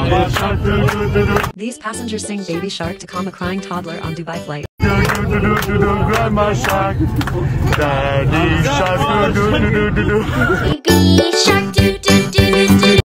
These passengers sing Baby Shark to calm a crying toddler on Dubai flight. Grandma Shark, Daddy Shark,